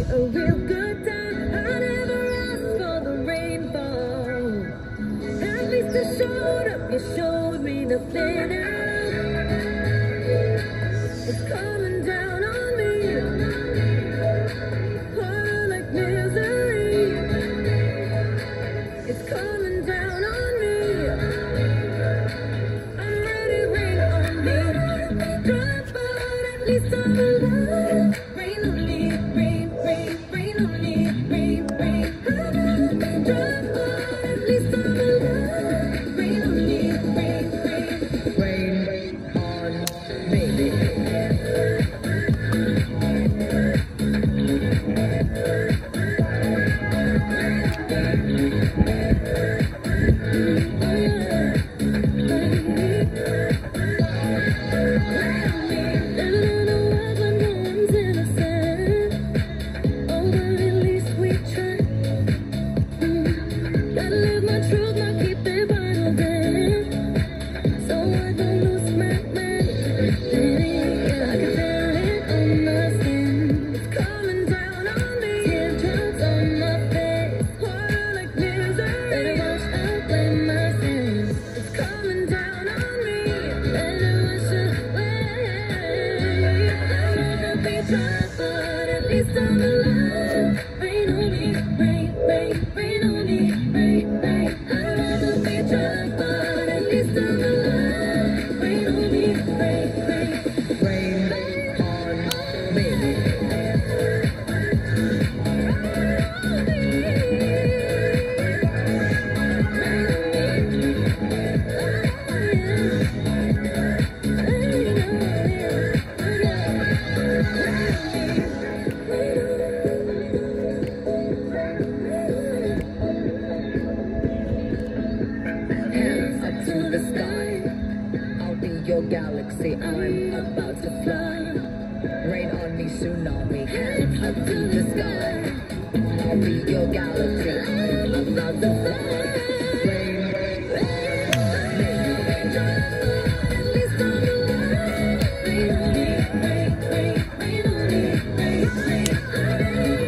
a real good time. I never asked for the rainfall. At least you showed up, you showed me nothing else. It's coming down on me, harder like misery. It's coming down on me. I'm ready, rain on me. Dry, but at least I'm alive. Rain on me, rain, rain, rain on me, rain, rain. Dry, but at least I'm alive. Rain on me, rain, rain, rain on me. But at least I'm alive. Rain on me, rain, rain, rain on me, rain, rain. I'd rather be drunk, but at least I'm alive. Rain on me, rain, rain, rain on me. To the sky, I'll be your galaxy, I'm about to fly. Rain on me, tsunami, hands up to the sky. I'll be your galaxy, I'm about to fly. Rain, rain, rain on me. At least I'm alive. Rain on me, rain, rain, rain on me, rain, rain. At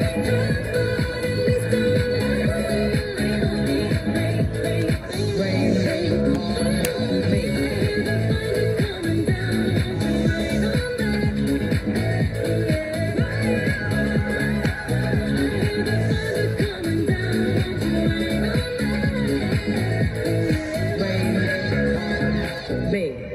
least I'm alive. Rain on me, rain, rain, rain, rain. Rain on me.